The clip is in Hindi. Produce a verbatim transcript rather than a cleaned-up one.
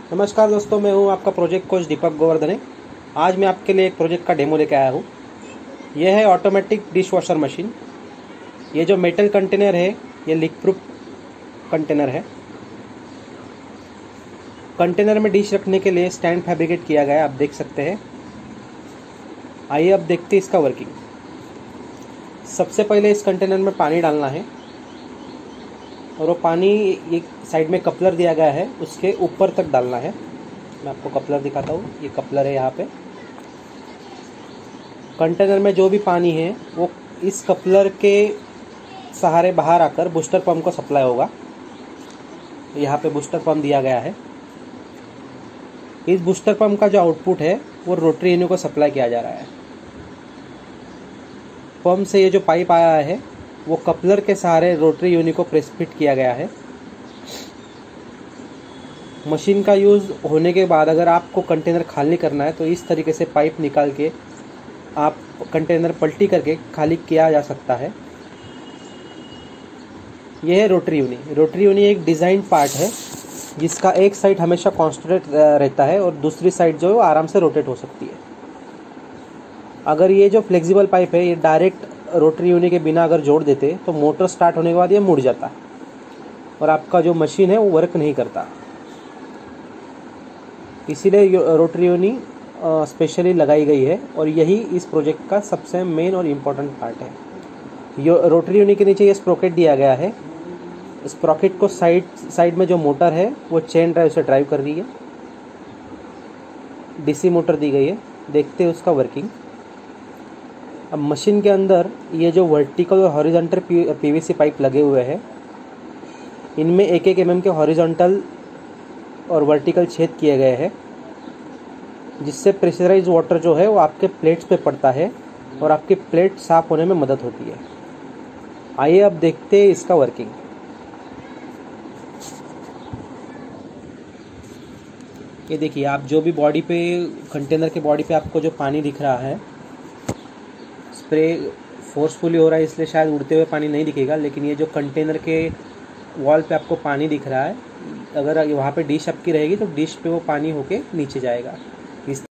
नमस्कार दोस्तों, मैं हूं आपका प्रोजेक्ट कोच दीपक गोवर्धने। आज मैं आपके लिए एक प्रोजेक्ट का डेमो लेके आया हूं। यह है ऑटोमेटिक डिश वॉशर मशीन। ये जो मेटल कंटेनर है ये लीक प्रूफ कंटेनर है। कंटेनर में डिश रखने के लिए स्टैंड फैब्रिकेट किया गया है, आप देख सकते हैं। आइए अब देखते हैं इसका वर्किंग। सबसे पहले इस कंटेनर में पानी डालना है और वो पानी एक साइड में कपलर दिया गया है, उसके ऊपर तक डालना है। मैं आपको कपलर दिखाता हूँ, ये कपलर है। यहाँ पे कंटेनर में जो भी पानी है वो इस कपलर के सहारे बाहर आकर बूस्टर पंप को सप्लाई होगा। यहाँ पे बूस्टर पंप दिया गया है। इस बूस्टर पंप का जो आउटपुट है वो रोटरी यूनिट को सप्लाई किया जा रहा है। पंप से ये जो पाइप आया है वो कपलर के सहारे रोटरी यूनिट को प्रेस फिट किया गया है। मशीन का यूज़ होने के बाद अगर आपको कंटेनर खाली करना है तो इस तरीके से पाइप निकाल के आप कंटेनर पलटी करके खाली किया जा सकता है। यह है रोटरी यूनिट। रोटरी यूनिट एक डिज़ाइन पार्ट है जिसका एक साइड हमेशा कांस्टेंट रहता है और दूसरी साइड जो है वो आराम से रोटेट हो सकती है। अगर ये जो फ्लेक्सिबल पाइप है ये डायरेक्ट रोटरी यूनिट के बिना अगर जोड़ देते तो मोटर स्टार्ट होने के बाद ये मुड़ जाता और आपका जो मशीन है वो वर्क नहीं करता। इसीलिए रोटरी यूनिट स्पेशली लगाई गई है और यही इस प्रोजेक्ट का सबसे मेन और इम्पोर्टेंट पार्ट है। यो रोटरी यूनिट के नीचे ये स्प्रोकेट दिया गया है। स्प्रोकेट को साइड साइड में जो मोटर है वो चेन ड्राइव से ड्राइव कर रही है। डीसी मोटर दी गई है। देखते हैं उसका वर्किंग। अब मशीन के अंदर ये जो वर्टिकल और हॉरिजॉन्टल पीवीसी पाइप लगे हुए हैं, इनमें एक एक एम एम के हॉरिजॉन्टल और वर्टिकल छेद किए गए हैं, जिससे प्रेशराइज वाटर जो है वो आपके प्लेट्स पे पड़ता है और आपकी प्लेट साफ होने में मदद होती है। आइए अब देखते हैं इसका वर्किंग। ये देखिए, आप जो भी बॉडी पे कंटेनर के बॉडी पे आपको जो पानी दिख रहा है, स्प्रे फोर्सफुली हो रहा है इसलिए शायद उड़ते हुए पानी नहीं दिखेगा, लेकिन ये जो कंटेनर के वॉल पे आपको पानी दिख रहा है, अगर वहाँ पे डिश आपकी रहेगी तो डिश पे वो पानी होके नीचे जाएगा। इस